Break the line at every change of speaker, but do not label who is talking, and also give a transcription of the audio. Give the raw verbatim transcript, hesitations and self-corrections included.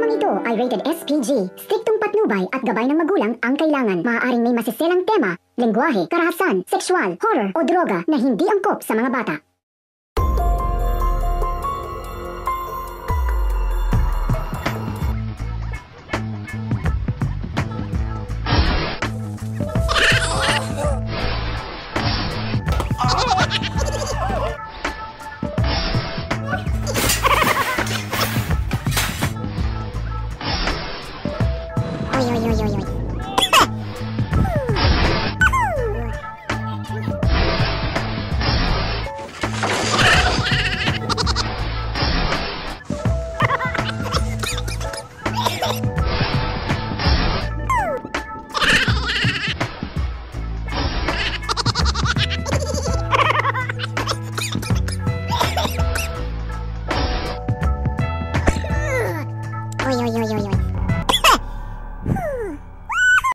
Programang ito ay rated S P G. Striktong patnubay at gabay ng magulang ang kailangan. Maaaring may masiselang tema, lengguwahe, karahasan, sexual, horror o droga na hindi angkop sa mga bata. Oy, oy, oy, oy, oy. Oy, oy, oy, oy, oy.